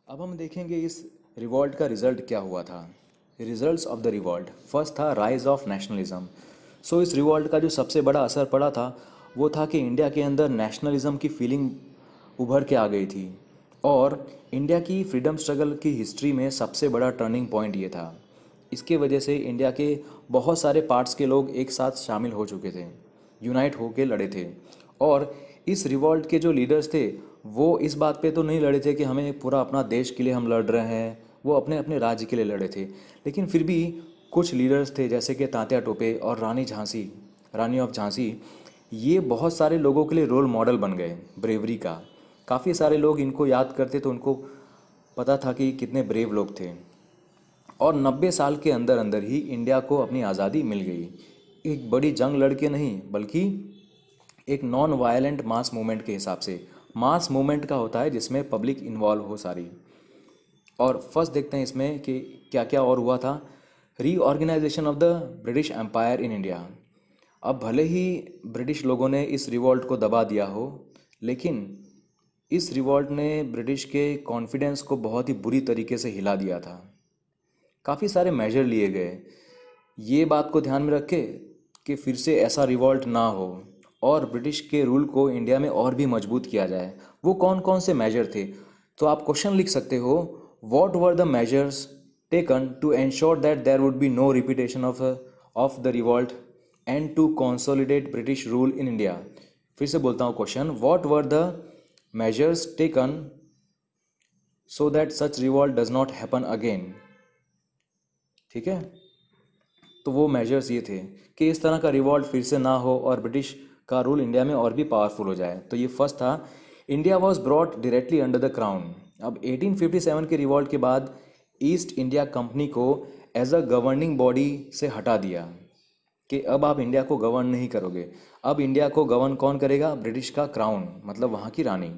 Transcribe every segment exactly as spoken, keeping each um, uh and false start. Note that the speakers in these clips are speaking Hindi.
अब हम देखेंगे इस रिवॉल्ट का रिजल्ट क्या हुआ था। Results of the revolt, first था राइज ऑफ नेशनलिज्म। सो इस रिवॉल्ट का जो सबसे बड़ा असर पड़ा था वो था कि इंडिया के अंदर नेशनलिज्म की फीलिंग उभर के आ गई थी। और इंडिया की फ्रीडम स्ट्रगल की हिस्ट्री में सबसे बड़ा टर्निंग पॉइंट ये था। इसके वजह से इंडिया के बहुत सारे पार्ट्स के लोग एक साथ शामिल हो चुके थे, यूनाइट होके लड़े थे। और इस रिवॉल्ट के जो लीडर्स थे वो इस बात पे तो नहीं लड़े थे कि हमें पूरा अपना देश के लिए हम लड़ रहे हैं, वो अपने अपने राज्य के लिए लड़े थे। लेकिन फिर भी कुछ लीडर्स थे जैसे कि तात्या टोपे और रानी झांसी, रानी ऑफ झांसी, ये बहुत सारे लोगों के लिए रोल मॉडल बन गए ब्रेवरी का। काफ़ी सारे लोग इनको याद करते तो उनको पता था कि कितने ब्रेव लोग थे। और नब्बे साल के अंदर अंदर ही इंडिया को अपनी आज़ादी मिल गई। एक बड़ी जंग लड़ के नहीं, बल्कि एक नॉन वायलेंट मास मूवमेंट के हिसाब से। मास मूवमेंट का होता है जिसमें पब्लिक इन्वॉल्व हो सारी। और फर्स्ट देखते हैं इसमें कि क्या क्या और हुआ था। Reorganisation of the British Empire in India. अब भले ही ब्रिटिश लोगों ने इस रिवॉल्ट को दबा दिया हो, लेकिन इस रिवॉल्ट ने ब्रिटिश के कॉन्फिडेंस को बहुत ही बुरी तरीके से हिला दिया था। काफ़ी सारे मेजर लिए गए ये बात को ध्यान में रख के कि फिर से ऐसा रिवॉल्ट ना हो और ब्रिटिश के रूल को इंडिया में और भी मजबूत किया जाए। वो कौन कौन से मेजर थे, तो आप क्वेश्चन लिख सकते हो, what were the measures taken to ensure that there would be no repetition of of the revolt and to consolidate British rule in India. फिर से बोलता हूँ question, what were the measures taken so that such revolt does not happen again. ठीक है, तो वो मेजर्स ये थे कि इस तरह का रिवॉल्ट फिर से ना हो और ब्रिटिश का रूल इंडिया में और भी पावरफुल हो जाए। तो ये फर्स्ट था, India was brought directly under the crown. अब एटीन फिफ्टी सेवन के रिवॉल्ट के बाद ईस्ट इंडिया कंपनी को एज अ गवर्निंग बॉडी से हटा दिया कि अब आप इंडिया को गवर्न नहीं करोगे। अब इंडिया को गवर्न कौन करेगा? ब्रिटिश का क्राउन, मतलब वहाँ की रानी।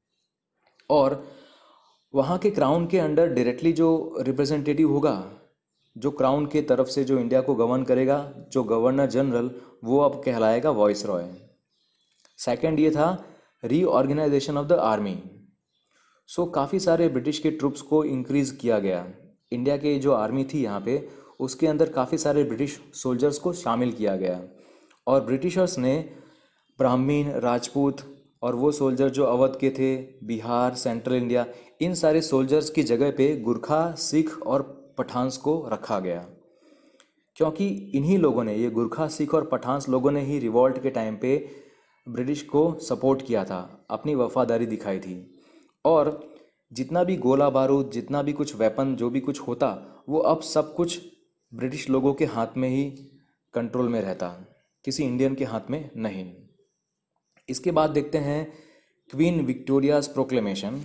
और वहाँ के क्राउन के अंडर डायरेक्टली जो रिप्रेजेंटेटिव होगा, जो क्राउन के तरफ से जो इंडिया को गवर्न करेगा, जो गवर्नर जनरल, वो अब कहलाएगा वॉइस रॉय। सेकेंड ये था reorganisation of the army. So काफ़ी सारे ब्रिटिश के ट्रूप्स को इंक्रीज़ किया गया। इंडिया के जो आर्मी थी यहाँ पे, उसके अंदर काफ़ी सारे ब्रिटिश सोल्जर्स को शामिल किया गया। और ब्रिटिशर्स ने ब्राह्मीण, राजपूत और वो सोल्जर जो अवध के थे, बिहार, सेंट्रल इंडिया, इन सारे सोल्जर्स की जगह पे गुरखा, सिख और पठान्स को रखा गया। क्योंकि इन्हीं लोगों ने, ये गुरखा, सिख और पठान्स लोगों ने ही रिवॉल्ट के टाइम पे ब्रिटिश को सपोर्ट किया था, अपनी वफादारी दिखाई थी। और जितना भी गोला बारूद, जितना भी कुछ वेपन, जो भी कुछ होता, वो अब सब कुछ ब्रिटिश लोगों के हाथ में ही कंट्रोल में रहता, किसी इंडियन के हाथ में नहीं। इसके बाद देखते हैं Queen Victoria's proclamation.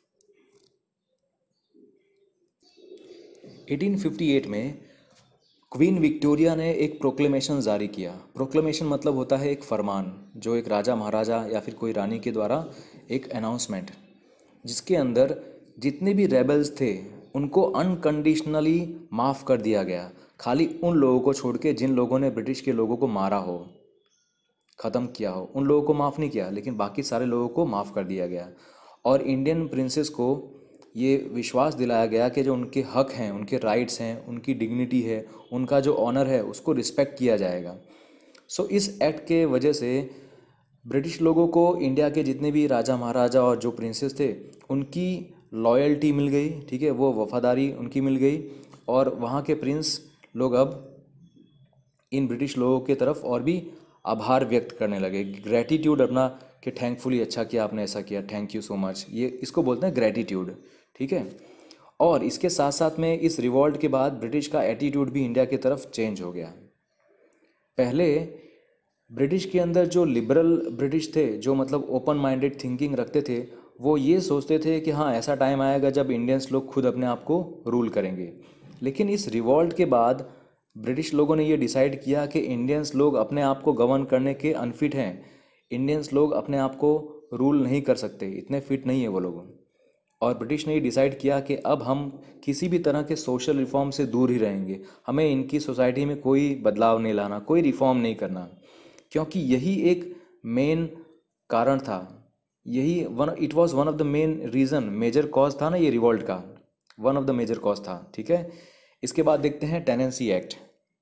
Eighteen fifty eight में क्वीन विक्टोरिया ने एक प्रोक्लेमेशन जारी किया। प्रोक्लेमेशन मतलब होता है एक फरमान, जो एक राजा, महाराजा या फिर कोई रानी के द्वारा एक अनाउंसमेंट, जिसके अंदर जितने भी रेबल्स थे उनको अनकंडीशनली माफ़ कर दिया गया। खाली उन लोगों को छोड़ के जिन लोगों ने ब्रिटिश के लोगों को मारा हो, ख़त्म किया हो, उन लोगों को माफ़ नहीं किया, लेकिन बाकी सारे लोगों को माफ़ कर दिया गया। और इंडियन प्रिंसेस को ये विश्वास दिलाया गया कि जो उनके हक हैं, उनके राइट्स हैं, उनकी डिग्निटी है, उनका जो ऑनर है, उसको रिस्पेक्ट किया जाएगा। सो इस एक्ट के वजह से ब्रिटिश लोगों को इंडिया के जितने भी राजा, महाराजा और जो प्रिंसेस थे, उनकी लॉयल्टी मिल गई। ठीक है, वो वफादारी उनकी मिल गई। और वहाँ के प्रिंस लोग अब इन ब्रिटिश लोगों के तरफ और भी आभार व्यक्त करने लगे, ग्रेटिट्यूड अपना, कि थैंकफुली, अच्छा किया आपने, ऐसा किया, थैंक यू सो मच, ये इसको बोलते हैं ग्रेटिट्यूड। ठीक है, और इसके साथ साथ में इस रिवॉल्ट के बाद ब्रिटिश का एटीट्यूड भी इंडिया की तरफ चेंज हो गया। पहले ब्रिटिश के अंदर जो लिबरल ब्रिटिश थे, जो मतलब ओपन माइंडेड थिंकिंग रखते थे, वो ये सोचते थे कि हाँ, ऐसा टाइम आएगा जब इंडियंस लोग खुद अपने आप को रूल करेंगे। लेकिन इस रिवॉल्ट के बाद ब्रिटिश लोगों ने ये डिसाइड किया कि इंडियंस लोग अपने आप को गवर्न करने के अनफिट हैं, इंडियंस लोग अपने आप को रूल नहीं कर सकते, इतने फिट नहीं है वो लोग। और ब्रिटिश ने ये डिसाइड किया कि अब हम किसी भी तरह के सोशल रिफॉर्म से दूर ही रहेंगे, हमें इनकी सोसाइटी में कोई बदलाव नहीं लाना, कोई रिफॉर्म नहीं करना। क्योंकि यही एक मेन कारण था यही one it was one of the main reason, major cause था ना ये रिवॉल्ट का, one of the major cause था। ठीक है, इसके बाद देखते हैं टेनेंसी एक्ट।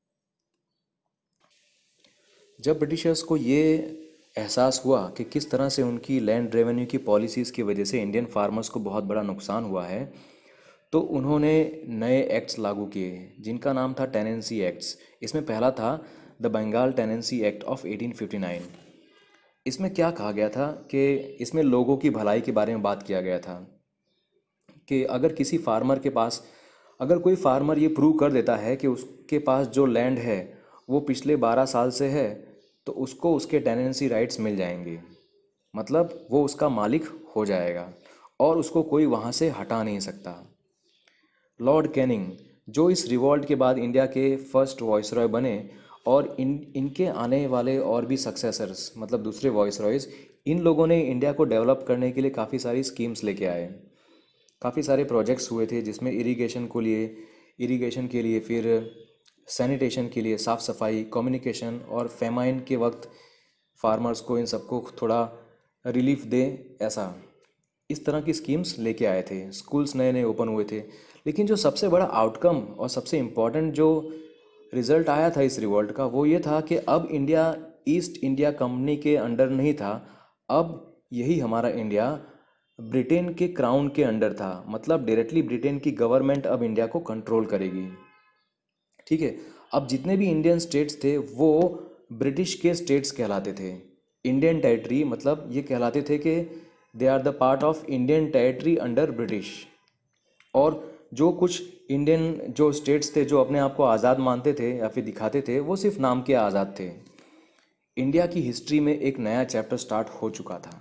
जब ब्रिटिशर्स को ये एहसास हुआ कि किस तरह से उनकी लैंड रेवेन्यू की पॉलिसीज़ की वजह से इंडियन फार्मर्स को बहुत बड़ा नुकसान हुआ है, तो उन्होंने नए एक्ट्स लागू किए जिनका नाम था टेनेंसी एक्ट्स। इसमें पहला था the Bengal Tenancy Act of eighteen fifty nine. इसमें क्या कहा गया था कि इसमें लोगों की भलाई के बारे में बात किया गया था कि अगर किसी फार्मर के पास, अगर कोई फार्मर ये प्रूव कर देता है कि उसके पास जो लैंड है वो पिछले बारह साल से है, तो उसको उसके टेनेंसी राइट्स मिल जाएंगे, मतलब वो उसका मालिक हो जाएगा और उसको कोई वहाँ से हटा नहीं सकता। लॉर्ड कैनिंग, जो इस रिवॉल्ट के बाद इंडिया के फर्स्ट वॉइसरॉय बने, और इन इनके आने वाले और भी सक्सेसर्स मतलब दूसरे वॉइसरॉयज़, इन लोगों ने इंडिया को डेवलप करने के लिए काफ़ी सारी स्कीम्स लेके आए। काफ़ी सारे प्रोजेक्ट्स हुए थे जिसमें इरिगेशन को लिए इरिगेशन के लिए फिर सैनिटेशन के लिए, साफ़ सफाई, कम्युनिकेशन और फेमाइन के वक्त फार्मर्स को इन सबको थोड़ा रिलीफ दे, ऐसा इस तरह की स्कीम्स लेके आए थे। स्कूल्स नए नए ओपन हुए थे। लेकिन जो सबसे बड़ा आउटकम और सबसे इम्पॉर्टेंट जो रिज़ल्ट आया था इस रिवॉल्ट का, वो ये था कि अब इंडिया ईस्ट इंडिया कंपनी के अंडर नहीं था, अब यही हमारा इंडिया ब्रिटेन के क्राउन के अंडर था। मतलब डायरेक्टली ब्रिटेन की गवर्नमेंट अब इंडिया को कंट्रोल करेगी। ठीक है, अब जितने भी इंडियन स्टेट्स थे वो ब्रिटिश के स्टेट्स कहलाते थे। इंडियन टेरिटरी मतलब ये कहलाते थे कि they are the part of Indian territory under British. और जो कुछ इंडियन जो स्टेट्स थे जो अपने आप को आज़ाद मानते थे या फिर दिखाते थे, वो सिर्फ नाम के आज़ाद थे। इंडिया की हिस्ट्री में एक नया चैप्टर स्टार्ट हो चुका था।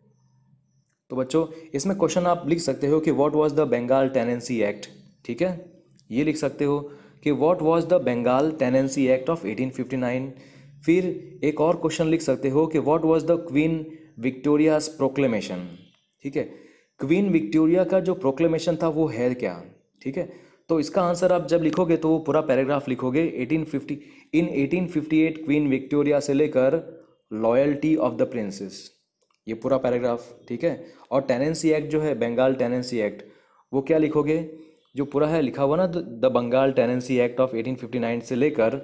तो बच्चों, इसमें क्वेश्चन आप लिख सकते हो कि what was the Bengal Tenancy Act. ठीक है, ये लिख सकते हो कि what was the Bengal Tenancy Act of eighteen fifty nine. फिर एक और क्वेश्चन लिख सकते हो कि what was the Queen Victoria's proclamation. ठीक है, क्वीन विक्टोरिया का जो प्रोक्लेमेशन था वो है क्या। ठीक है, तो इसका आंसर आप जब लिखोगे तो वो पूरा पैराग्राफ लिखोगे। Eighteen fifty in eighteen fifty eight Queen Victoria से लेकर लॉयल्टी ऑफ द प्रिंसेस, ये पूरा पैराग्राफ। ठीक है, और टेनेंसी एक्ट जो है बंगाल टेनेंसी एक्ट, वो क्या लिखोगे, जो पूरा है लिखा हुआ ना the Bengal Tenancy Act of eighteen fifty nine से लेकर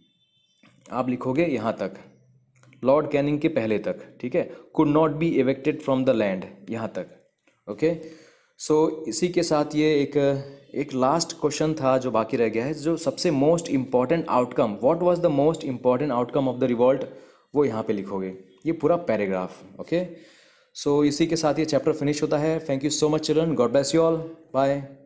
आप लिखोगे यहाँ तक, लॉर्ड कैनिंग के पहले तक। ठीक है, could not be evicted from the land, यहाँ तक। ओके, सो इसी के साथ ये एक एक लास्ट क्वेश्चन था जो बाकी रह गया है, जो सबसे most important outcome, what was the most important outcome of the revolt, वो यहाँ पे लिखोगे, ये पूरा पैराग्राफ। ओके, सो इसी के साथ ये चैप्टर फिनिश होता है। Thank you so much children, God bless you all, bye.